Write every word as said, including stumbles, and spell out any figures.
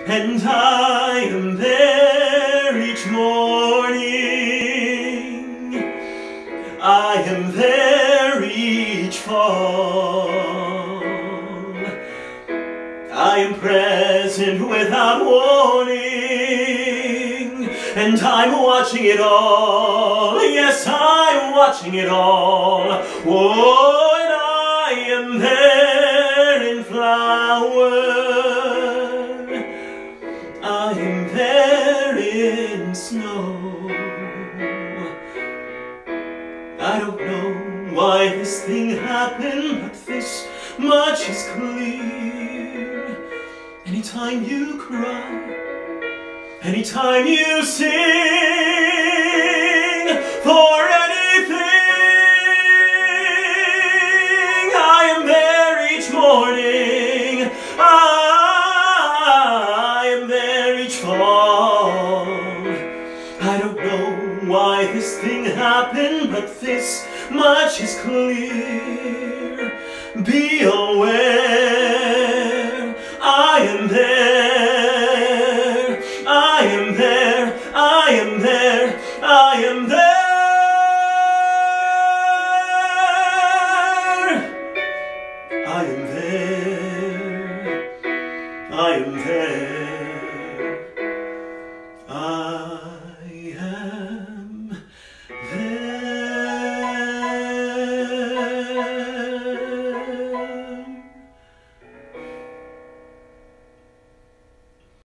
and I am there each morning. I am there each fall. I am present without warning, and I'm watching it all. Yes, I'm watching it all. Oh, and I am there in flower. I am there in snow. I don't know why this thing happened, but this much is clear. Anytime you cry, anytime you sing, for anything, I am there each morning. I am there each fall. I don't know why this thing happened, but this much is clear. Be aware.